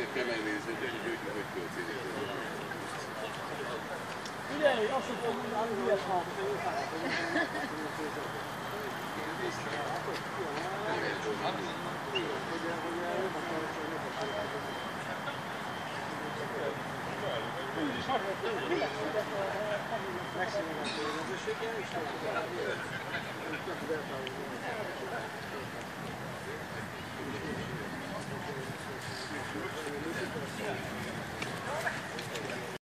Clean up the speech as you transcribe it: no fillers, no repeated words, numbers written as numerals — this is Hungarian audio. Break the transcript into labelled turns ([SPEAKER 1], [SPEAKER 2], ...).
[SPEAKER 1] azért kell megnézni, hogy történik.
[SPEAKER 2] Figyelj, azt mondom, hogy állunk ilyet ha. Megszínűen a közösséggel, és